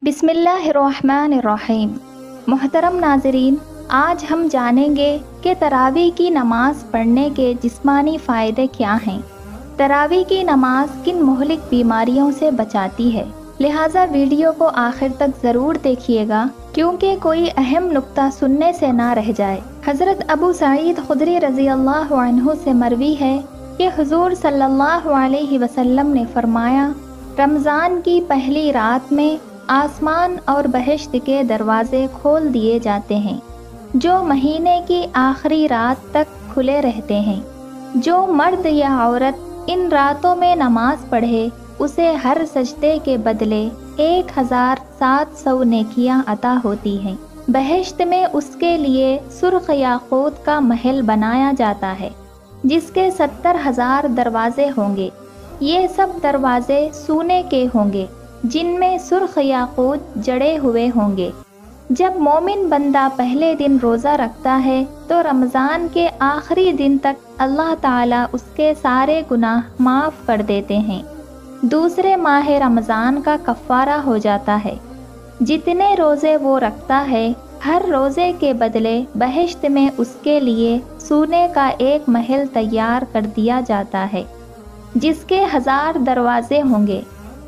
بسم اللہ الرحمن الرحیم۔ محترم ناظرین، آج ہم جانیں گے کہ تراویح کی نماز پڑھنے کے جسمانی فائدے کیا ہیں۔ تراویح کی نماز کن مہلک بیماریوں سے بچاتی ہے، لہٰذا ویڈیو کو آخر تک ضرور دیکھیے گا کیونکہ کوئی اہم نکتہ سننے سے نہ رہ جائے۔ حضرت ابو سعید خدری رضی اللہ عنہ سے مروی ہے کہ حضور صلی اللہ علیہ وسلم نے فرمایا، رمضان کی پہلی رات میں آسمان اور بہشت کے دروازے کھول دیے جاتے ہیں، جو مہینے کی آخری رات تک کھلے رہتے ہیں۔ جو مرد یا عورت ان راتوں میں نماز پڑھے اسے ہر سجدے کے بدلے 1700 نیکیاں عطا ہوتی ہیں۔ بہشت میں اس کے لیے سرخ یاقوت کا محل بنایا جاتا ہے جس کے 70,000 دروازے ہوں گے۔ یہ سب دروازے سونے کے ہوں گے جن میں سرخ یاقوت جڑے ہوئے ہوں گے۔ جب مومن بندہ پہلے دن روزہ رکھتا ہے تو رمضان کے آخری دن تک اللہ تعالیٰ اس کے سارے گناہ معاف کر دیتے ہیں۔ دوسرے ماہ رمضان کا کفارہ ہو جاتا ہے۔ جتنے روزے وہ رکھتا ہے ہر روزے کے بدلے بہشت میں اس کے لیے سونے کا ایک محل تیار کر دیا جاتا ہے جس کے 1000 دروازے ہوں گے۔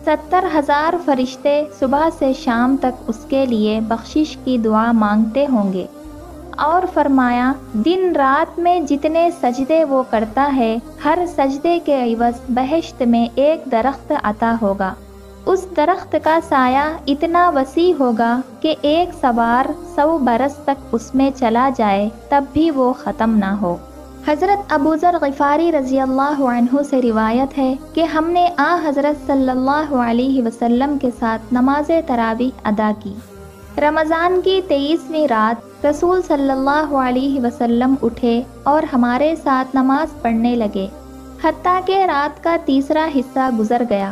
70,000 فرشتے صبح سے شام تک اس کے لیے بخشش کی دعا مانگتے ہوں گے۔ اور فرمایا، دن رات میں جتنے سجدے وہ کرتا ہے ہر سجدے کے عوض بہشت میں ایک درخت عطا ہوگا۔ اس درخت کا سایہ اتنا وسیع ہوگا کہ ایک سوار 100 برس تک اس میں چلا جائے تب بھی وہ ختم نہ ہو۔ حضرت ابو ذر غفاری رضی اللہ عنہ سے روایت ہے کہ ہم نے حضرت صلی اللہ علیہ وسلم کے ساتھ نماز تراویح ادا کی۔ رمضان کی 23ویں رات رسول صلی اللہ علیہ وسلم اٹھے اور ہمارے ساتھ نماز پڑھنے لگے حتیٰ کہ رات کا تیسرا حصہ گزر گیا۔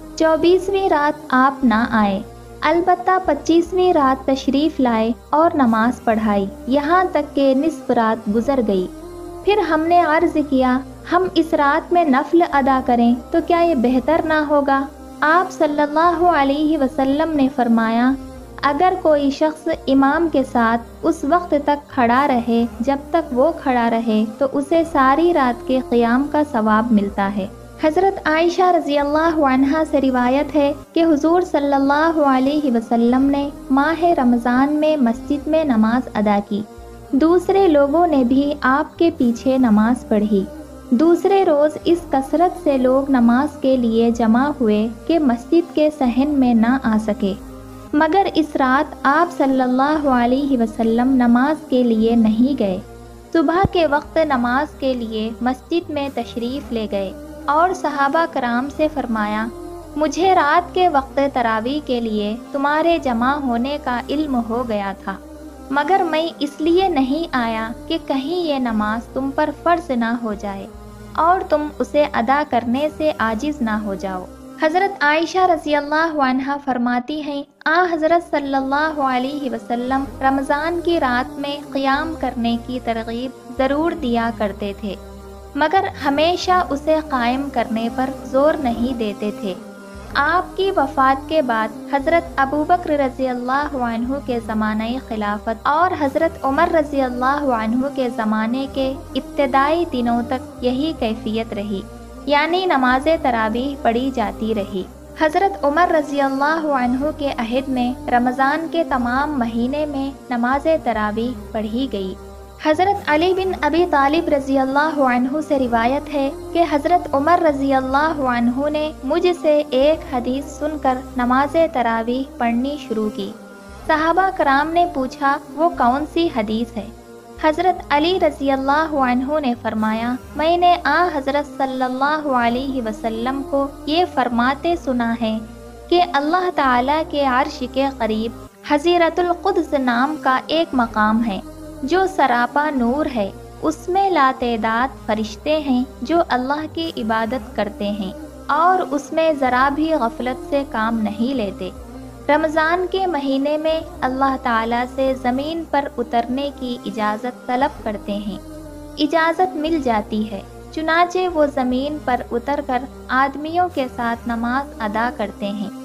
24ویں رات آپ نہ آئے، البتہ 25ویں رات تشریف لائے اور نماز پڑھائی یہاں تک کہ نصف رات گزر گئی۔ پھر ہم نے عرض کیا، ہم اس رات میں نفل ادا کریں تو کیا یہ بہتر نہ ہوگا؟ آپ صلی اللہ علیہ وسلم نے فرمایا، اگر کوئی شخص امام کے ساتھ اس وقت تک کھڑا رہے جب تک وہ کھڑا رہے تو اسے ساری رات کے قیام کا ثواب ملتا ہے۔ حضرت عائشہ رضی اللہ عنہا سے روایت ہے کہ حضور صلی اللہ علیہ وسلم نے ماہ رمضان میں مسجد میں نماز ادا کی۔ دوسرے لوگوں نے بھی آپ کے پیچھے نماز پڑھی۔ دوسرے روز اس کثرت سے لوگ نماز کے لیے جمع ہوئے کہ مسجد کے صحن میں نہ آ سکے، مگر اس رات آپ صلی اللہ علیہ وسلم نماز کے لیے نہیں گئے۔ صبح کے وقت نماز کے لیے مسجد میں تشریف لے گئے اور صحابہ کرام سے فرمایا، مجھے رات کے وقت تراویح کے لیے تمہارے جمع ہونے کا علم ہو گیا تھا، مگر میں اس لیے نہیں آیا کہ کہیں یہ نماز تم پر فرض نہ ہو جائے اور تم اسے ادا کرنے سے عاجز نہ ہو جاؤ۔ حضرت عائشہ رضی اللہ عنہا فرماتی ہیں، حضرت صلی اللہ علیہ وسلم رمضان کی رات میں قیام کرنے کی ترغیب ضرور دیا کرتے تھے، مگر ہمیشہ اسے قائم کرنے پر زور نہیں دیتے تھے۔ آپ کی وفات کے بعد حضرت ابوبکر رضی اللہ عنہ کے زمانہ خلافت اور حضرت عمر رضی اللہ عنہ کے زمانے کے ابتدائی دنوں تک یہی کیفیت رہی، یعنی نماز تراویح پڑھی جاتی رہی۔ حضرت عمر رضی اللہ عنہ کے عہد میں رمضان کے تمام مہینے میں نماز تراویح پڑھی گئی۔ حضرت علی بن ابی طالب رضی اللہ عنہ سے روایت ہے کہ حضرت عمر رضی اللہ عنہ نے مجھ سے ایک حدیث سن کر نماز تراویح پڑھنی شروع کی۔ صحابہ کرام نے پوچھا، وہ کون سی حدیث ہے؟ حضرت علی رضی اللہ عنہ نے فرمایا، میں نے حضرت صلی اللہ علیہ وسلم کو یہ فرماتے سنا ہے کہ اللہ تعالیٰ کے عرش کے قریب حضیرۃ القدس نام کا ایک مقام ہے جو سراپا نور ہے، اس میں لاتعداد فرشتے ہیں جو اللہ کی عبادت کرتے ہیں اور اس میں ذرا بھی غفلت سے کام نہیں لیتے۔ رمضان کے مہینے میں اللہ تعالیٰ سے زمین پر اترنے کی اجازت طلب کرتے ہیں، اجازت مل جاتی ہے، چنانچہ وہ زمین پر اتر کر آدمیوں کے ساتھ نماز ادا کرتے ہیں۔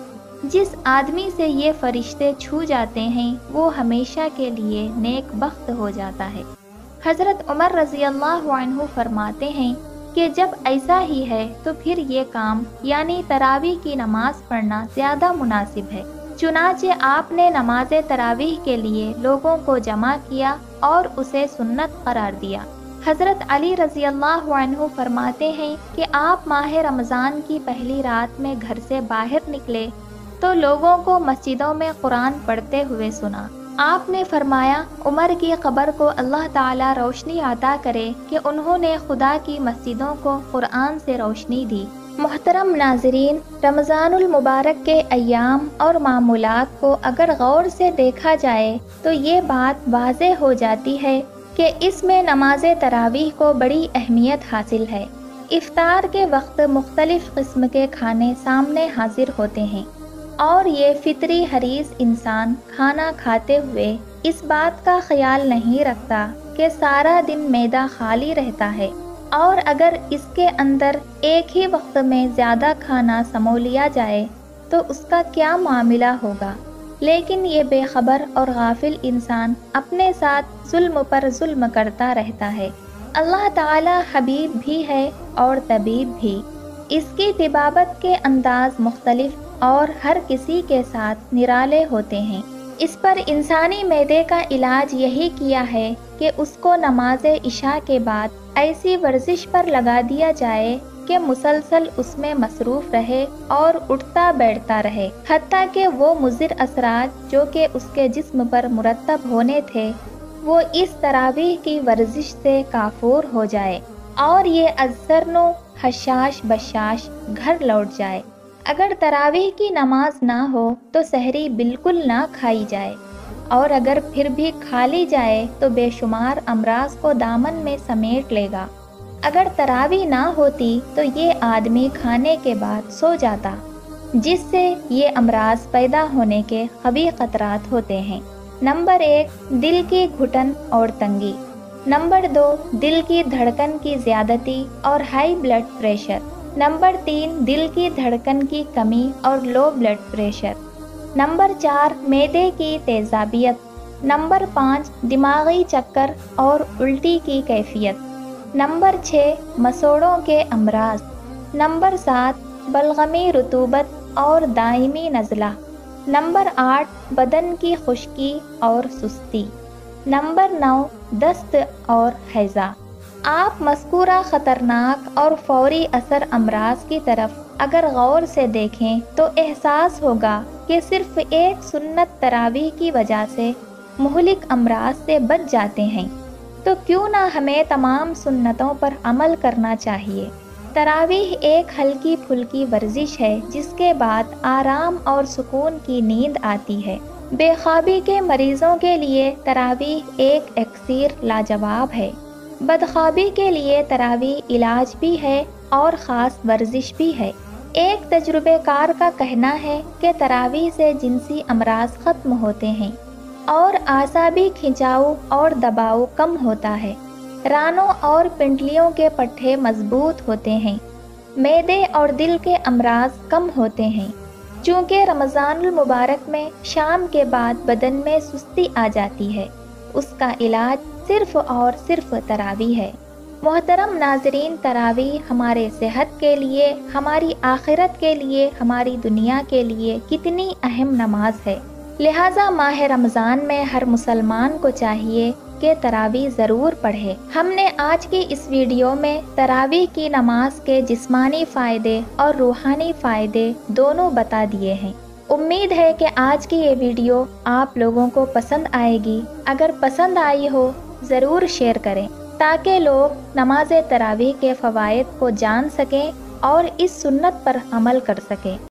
جس آدمی سے یہ فرشتے چھو جاتے ہیں وہ ہمیشہ کے لیے نیک بخت ہو جاتا ہے۔ حضرت عمر رضی اللہ عنہ فرماتے ہیں کہ جب ایسا ہی ہے تو پھر یہ کام یعنی تراویح کی نماز پڑھنا زیادہ مناسب ہے۔ چنانچہ آپ نے نماز تراویح کے لیے لوگوں کو جمع کیا اور اسے سنت قرار دیا۔ حضرت علی رضی اللہ عنہ فرماتے ہیں کہ آپ ماہ رمضان کی پہلی رات میں گھر سے باہر نکلے تو لوگوں کو مسجدوں میں قرآن پڑھتے ہوئے سنا۔ آپ نے فرمایا عمر کی قبر کو اللہ تعالی روشنی عطا کرے کہ انہوں نے خدا کی مسجدوں کو قرآن سے روشنی دی۔ محترم ناظرین، رمضان المبارک کے ایام اور معمولات کو اگر غور سے دیکھا جائے تو یہ بات واضح ہو جاتی ہے کہ اس میں نماز تراویح کو بڑی اہمیت حاصل ہے۔ افطار کے وقت مختلف قسم کے کھانے سامنے حاضر ہوتے ہیں اور یہ فطری حریص انسان کھانا کھاتے ہوئے اس بات کا خیال نہیں رکھتا کہ سارا دن معدہ خالی رہتا ہے، اور اگر اس کے اندر ایک ہی وقت میں زیادہ کھانا سمو لیا جائے تو اس کا کیا معاملہ ہوگا۔ لیکن یہ بے خبر اور غافل انسان اپنے ساتھ ظلم پر ظلم کرتا رہتا ہے۔ اللہ تعالی حبیب بھی ہے اور طبیب بھی۔ اس کی طبابت کے انداز مختلف اور ہر کسی کے ساتھ نرالے ہوتے ہیں۔ اس پر انسانی معدے کا علاج یہی کیا ہے کہ اس کو نماز عشاء کے بعد ایسی ورزش پر لگا دیا جائے کہ مسلسل اس میں مصروف رہے اور اٹھتا بیٹھتا رہے، حتیٰ کہ وہ مضر اثرات جو کہ اس کے جسم پر مرتب ہونے تھے وہ اس تراویح کی ورزش سے کافور ہو جائے اور یہ ازسرن و حشاش بشاش گھر لوٹ جائے۔ اگر تراویح کی نماز نہ ہو تو سحری بالکل نہ کھائی جائے، اور اگر پھر بھی کھا لی جائے تو بے شمار امراض کو دامن میں سمیٹ لے گا۔ اگر تراویح نہ ہوتی تو یہ آدمی کھانے کے بعد سو جاتا، جس سے یہ امراض پیدا ہونے کے قوی خطرات ہوتے ہیں۔ نمبر 1، دل کی گھٹن اور تنگی۔ نمبر 2، دل کی دھڑکن کی زیادتی اور ہائی بلڈ پریشر۔ نمبر 3، دل کی دھڑکن کی کمی اور لو بلڈ پریشر۔ نمبر 4، معدے کی تیزابیت۔ نمبر 5، دماغی چکر اور الٹی کی کیفیت۔ نمبر 6، مسوڑوں کے امراض۔ نمبر 7، بلغمی رطوبت اور دائمی نزلہ۔ نمبر 8، بدن کی خشکی اور سستی۔ نمبر 9، دست اور ہیضہ۔ آپ مذکورہ خطرناک اور فوری اثر امراض کی طرف اگر غور سے دیکھیں تو احساس ہوگا کہ صرف ایک سنت تراویح کی وجہ سے مہلک امراض سے بچ جاتے ہیں، تو کیوں نہ ہمیں تمام سنتوں پر عمل کرنا چاہیے۔ تراویح ایک ہلکی پھلکی ورزش ہے جس کے بعد آرام اور سکون کی نیند آتی ہے۔ بے خوابی کے مریضوں کے لیے تراویح ایک اکسیر لاجواب ہے۔ بدخوابی کے لیے تراویح علاج بھی ہے اور خاص ورزش بھی ہے۔ ایک تجربہ کار کا کہنا ہے کہ تراویح سے جنسی امراض ختم ہوتے ہیں اور اعصابی کھنچاؤ اور دباؤ کم ہوتا ہے، رانوں اور پنڈلیوں کے پٹھے مضبوط ہوتے ہیں، معدے اور دل کے امراض کم ہوتے ہیں۔ چونکہ رمضان المبارک میں شام کے بعد بدن میں سستی آ جاتی ہے، اس کا علاج صرف اور صرف تراویح ہے۔ محترم ناظرین، تراویح ہمارے صحت کے لیے، ہماری آخرت کے لیے، ہماری دنیا کے لیے کتنی اہم نماز ہے۔ لہٰذا ماہ رمضان میں ہر مسلمان کو چاہیے کہ تراویح ضرور پڑھے۔ ہم نے آج کی اس ویڈیو میں تراویح کی نماز کے جسمانی فائدے اور روحانی فائدے دونوں بتا دیے ہیں۔ امید ہے کہ آج کی یہ ویڈیو آپ لوگوں کو پسند آئے گی۔ اگر پسند آئی ہو ضرور شیئر کریں تاکہ لوگ نماز تراویح کے فوائد کو جان سکیں اور اس سنت پر عمل کر سکیں۔